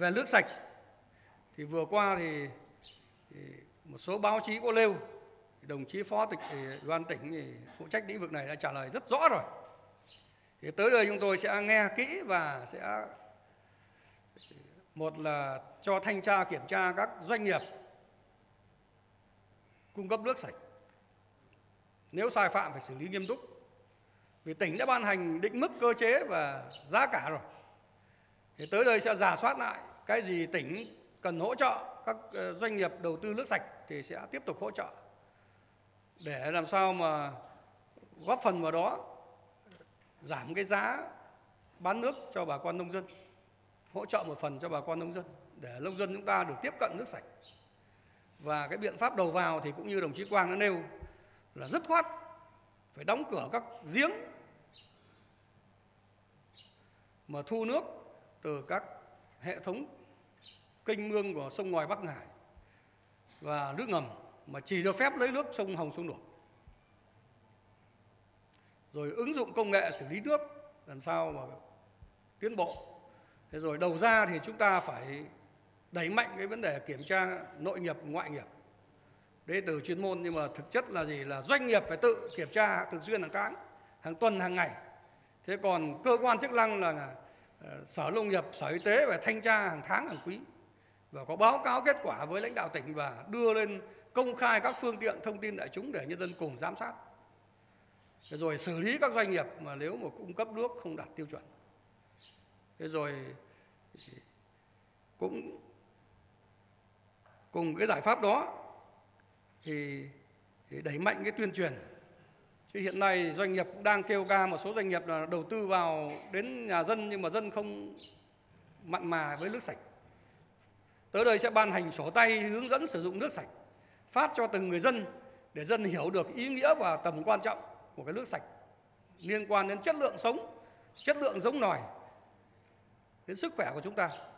Về nước sạch thì vừa qua thì một số báo chí có nêu, đồng chí Phó Tịch Ủy ban tỉnh thì phụ trách lĩnh vực này đã trả lời rất rõ rồi. Thì tới đây chúng tôi sẽ nghe kỹ và sẽ một là cho thanh tra kiểm tra các doanh nghiệp cung cấp nước sạch. Nếu sai phạm phải xử lý nghiêm túc. Vì tỉnh đã ban hành định mức cơ chế và giá cả rồi. Thì tới đây sẽ rà soát lại cái gì tỉnh cần hỗ trợ các doanh nghiệp đầu tư nước sạch thì sẽ tiếp tục hỗ trợ để làm sao mà góp phần vào đó giảm cái giá bán nước cho bà con nông dân, hỗ trợ một phần cho bà con nông dân để nông dân chúng ta được tiếp cận nước sạch. Và cái biện pháp đầu vào thì cũng như đồng chí Quang đã nêu là dứt khoát phải đóng cửa các giếng mà thu nước từ các hệ thống kênh mương của sông Ngòi Bắc Hải và nước ngầm mà chỉ được phép lấy nước sông Hồng sông Đuống. Rồi ứng dụng công nghệ xử lý nước làm sao mà tiến bộ. Thế rồi đầu ra thì chúng ta phải đẩy mạnh cái vấn đề kiểm tra nội nghiệp, ngoại nghiệp. Đấy từ chuyên môn, nhưng mà thực chất là gì? Là doanh nghiệp phải tự kiểm tra thường xuyên hàng tháng, hàng tuần, hàng ngày. Thế còn cơ quan chức năng là Sở Nông nghiệp, Sở Y tế phải thanh tra hàng tháng, hàng quý và có báo cáo kết quả với lãnh đạo tỉnh và đưa lên công khai các phương tiện thông tin đại chúng để nhân dân cùng giám sát. Thế rồi xử lý các doanh nghiệp mà nếu mà cung cấp nước không đạt tiêu chuẩn. Thế rồi cũng cùng cái giải pháp đó thì đẩy mạnh cái tuyên truyền. Chứ hiện nay doanh nghiệp cũng đang kêu ca, một số doanh nghiệp là đầu tư vào đến nhà dân nhưng mà dân không mặn mà với nước sạch. Tới đây sẽ ban hành sổ tay hướng dẫn sử dụng nước sạch, phát cho từng người dân để dân hiểu được ý nghĩa và tầm quan trọng của cái nước sạch liên quan đến chất lượng sống, chất lượng giống nòi, đến sức khỏe của chúng ta.